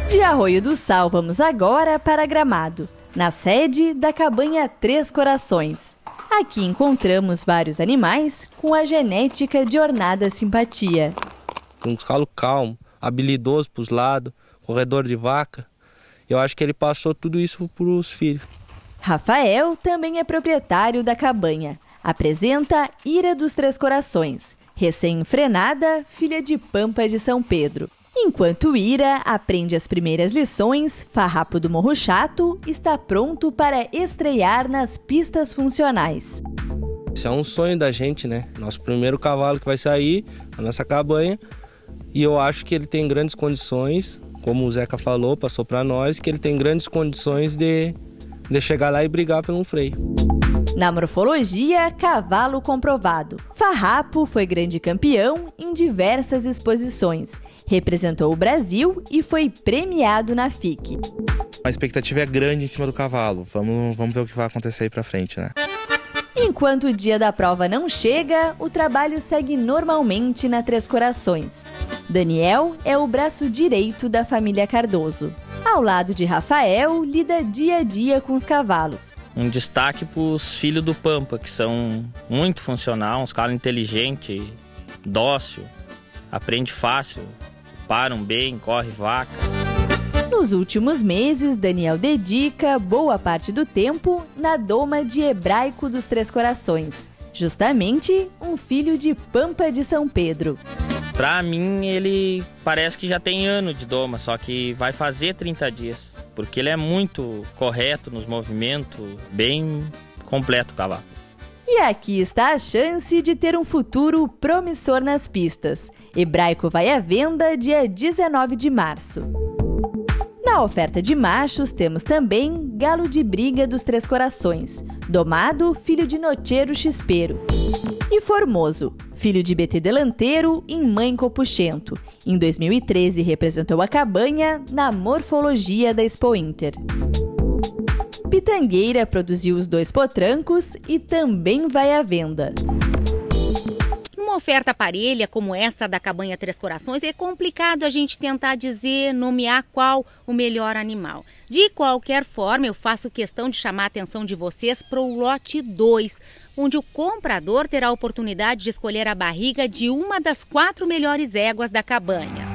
De Arroio do Sal, vamos agora para Gramado, na sede da Cabanha Três Corações. Aqui encontramos vários animais com a genética de ornada simpatia. Um calo calmo, habilidoso para os lados, corredor de vaca. Eu acho que ele passou tudo isso para os filhos. Rafael também é proprietário da cabanha. Apresenta Ira dos Três Corações, recém-enfrenada, filha de Pampa de São Pedro. Enquanto Ira aprende as primeiras lições, Farrapo do Morro Chato está pronto para estrear nas pistas funcionais. Isso é um sonho da gente, né? Nosso primeiro cavalo que vai sair da nossa cabanha. E eu acho que ele tem grandes condições, como o Zeca falou, passou para nós, que ele tem grandes condições de chegar lá e brigar pelo freio. Na morfologia, cavalo comprovado. Farrapo foi grande campeão em diversas exposições. Representou o Brasil e foi premiado na FIC. A expectativa é grande em cima do cavalo. Vamos ver o que vai acontecer aí pra frente, né? Enquanto o dia da prova não chega, o trabalho segue normalmente na Três Corações. Daniel é o braço direito da família Cardoso. Ao lado de Rafael, lida dia a dia com os cavalos. Um destaque para os filhos do Pampa, que são muito funcionais, uns caras inteligentes, dócil, aprende fácil, param bem, corre vaca. Nos últimos meses, Daniel dedica boa parte do tempo na doma de Hebraico dos Três Corações, justamente um filho de Pampa de São Pedro. Pra mim, ele parece que já tem ano de doma, só que vai fazer 30 dias, porque ele é muito correto nos movimentos, bem completo o cavalo. E aqui está a chance de ter um futuro promissor nas pistas. Hebraico vai à venda dia 19 de março. Na oferta de machos, temos também Galo de Briga dos Três Corações, domado, filho de Nocheiro Chispeiro. E Formoso, filho de BT Delanteiro e Mãe Copuchento. Em 2013, representou a cabanha na morfologia da Expo Inter. Pitangueira produziu os 2 potrancos e também vai à venda. Uma oferta parelha como essa da Cabanha Três Corações, é complicado a gente tentar nomear qual o melhor animal. De qualquer forma, eu faço questão de chamar a atenção de vocês para o lote 2, onde o comprador terá a oportunidade de escolher a barriga de uma das 4 melhores éguas da cabanha.